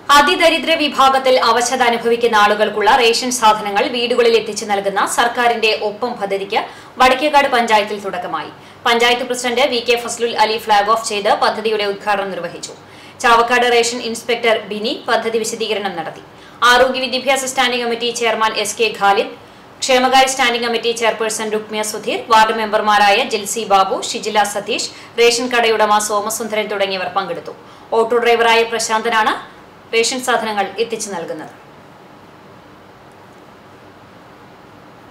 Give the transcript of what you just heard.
അതിദരിദ്ര വിഭാഗത്തിൽ അവശത അനുഭവിക്കുന്ന ആളുകൾക്കുള്ള റേഷൻ സാധനങ്ങൾ വീടുകളിൽ എത്തിച്ചു നൽകുന്ന സർക്കാരിന്റെ ഒപ്പം പദ്ധതിക്ക് വടക്കേക്കാട് പഞ്ചായത്തിൽ തുടക്കമായി. Panchayat president V K. Fazlul Ali flag off ചെയ്ത് പദ്ധതിയുടെ ഉദ്ഘാടനം നിർവഹിച്ചു. ചാവക്കാട് റേഷൻ ഇൻസ്പെക്ടർ ബിനി പദ്ധതി വിശദീകരണം നടത്തി. ആരോഗ്യ വിദ്യാഭ്യാസ standing committee chairman S K. Khalid, ക്ഷേമകാര്യ standing committee chairperson Rukmiya Sudheer, ward മെമ്പർമാരായ ജൽസി ബാബു, ഷിജില സതീഷ്, റേഷൻ കടയുടമ സോമസുന്ദരൻ തുടങ്ങിയവർ പങ്കെടുത്തു. ഓട്ടോ ഡ്രൈവറായ പ്രശാന്തനാണ് റേഷൻ സാധനങ്ങൾ എത്തിച്ചു നൽകുന്നത്.